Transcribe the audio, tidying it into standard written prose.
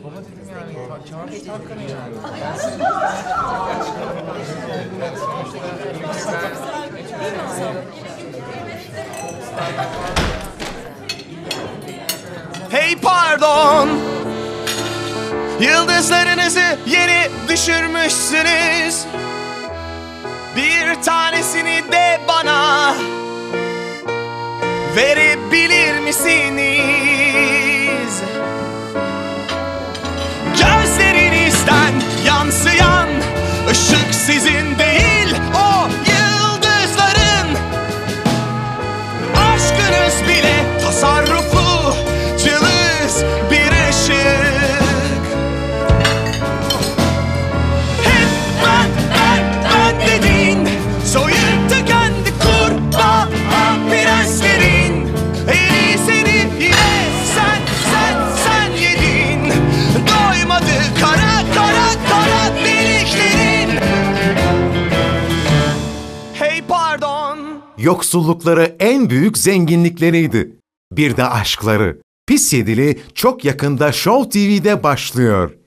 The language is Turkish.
Baba dedim yani, çağır şu Tarkan'ı yani. Hey pardon, yıldızlarınızı yere düşürmüşsünüz. Bir tanesini de bana verebilir misiniz? Gözlerinizden yansıyan ışık sizin değil, o yıldızların. Aşkınız bile tasarruflu, cılız bir ışık. Hep ben dedin, soyup tükendi kurbağa prenslerin. En iyisini yine sen yedin. Doymadı kara deliklerin. Hey pardon. Yoksullukları en büyük zenginlikleriydi. Bir de aşkları. Pis Yedili çok yakında Show TV'de başlıyor.